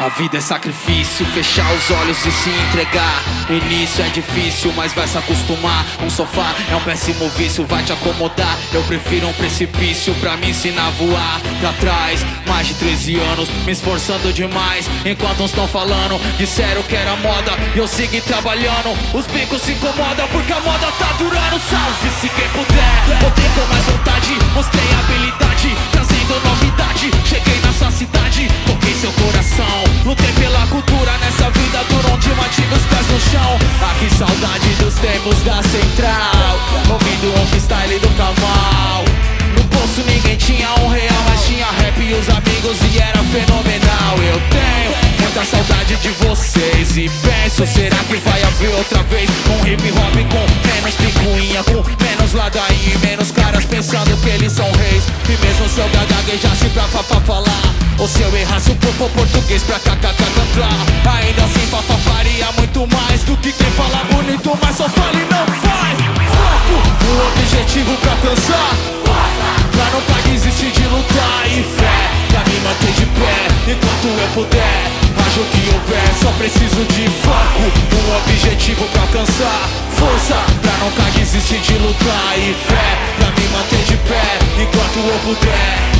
A vida é sacrifício, fechar os olhos e se entregar. Início é difícil, mas vai se acostumar. Um sofá é um péssimo vício, vai te acomodar. Eu prefiro um precipício pra me ensinar a voar. Pra trás, mais de 13 anos, me esforçando demais. Enquanto uns tão falando, disseram que era moda e eu segui trabalhando. Os bicos se incomodam porque a moda tá durando. Salve-se quem puder, botei com mais vontade. Mostrei habilidade, trazendo novidade. Cheguei na sua cidade, toquei seu coração. Lutei pela cultura nessa vida dura onde mantive os pés no chão. Ah, que saudade dos tempos da Central, ouvindo um freestyle do Kamal. No bolso ninguém tinha R$1, mas tinha rap e os amigos e era fenomenal. Eu tenho muita saudade de vocês e penso, será que vai haver outra vez um hip hop com menos picuinha, com menos ladainha e menos caras pensando que eles são reis? E mesmo se eu gaguejasse pra falar, ou se eu errasse um pouco português pra cantar, ainda assim faria muito mais do que quem fala bonito, mas só fala e não faz. Foco, um objetivo pra alcançar, pra nunca desistir de lutar. E fé, pra me manter de pé enquanto eu puder. Haja o que houver, só preciso de foco. Um objetivo pra alcançar, força, pra nunca desistir de lutar. E fé, pra me manter de pé enquanto eu puder.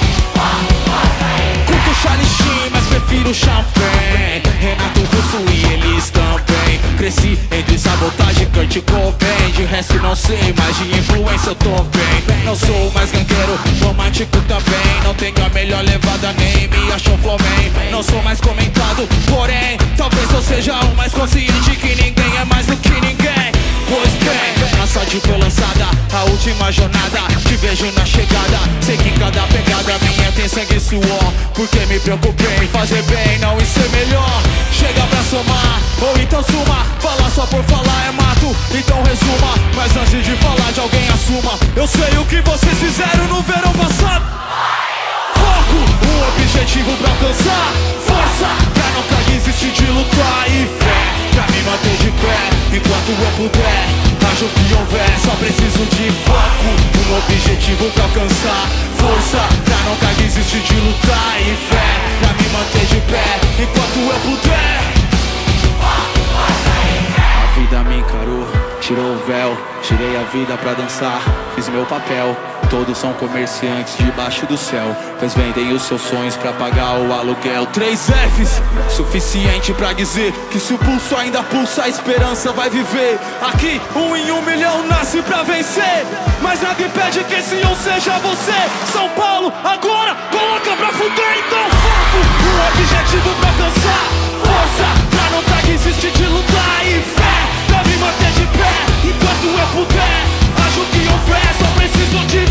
Curto Charlie Sheen, mas prefiro champanhe. Renato Russo e eles também. Cresci entre sabotagem, Kurt Cobain. De resto não sei, mas de influência eu tô bem. Não sou mais gangueiro, romântico também. Não tenho a melhor levada, nem me acho um flowman. Não sou mais comentado, porém talvez eu seja o mais consciente que ninguém é mais do que ninguém. Pois bem, na sorte foi lançada a última jornada. Te vejo na chegada, sei que cada pegada minha tem sangue e suor. Porque me preocupei em fazer bem, não em ser melhor. Chega pra somar, ou então suma. Falar só por falar é mato, então resuma. Mas antes de falar de alguém assuma. Eu sei o que vocês fizeram no verão passado. Foco, um objetivo pra alcançar. Força, pra nunca desistir de lutar. E fé, pra me manter de pé enquanto eu puder. Haja o que houver, só preciso de foco. Um objetivo pra alcançar. Força, pra nunca desistir de lutar. E fé, pra me manter de pé enquanto eu puder. A vida me encarou, tirou o véu. Tirei a vida pra dançar, fiz meu papel. Todos são comerciantes debaixo do céu, pois vendem os seus sonhos pra pagar o aluguel. 3 Fs, suficiente pra dizer que se o pulso ainda pulsa, a esperança vai viver. Aqui, 1 em 1 milhão nasce pra vencer, mas nada impede que esse um seja você. São Paulo, agora, coloca pra fuder. Então foco, um objetivo pra alcançar. Força, pra nunca desistir de lutar. E fé, pra me manter de pé enquanto eu puder. Haja o que houver, só preciso de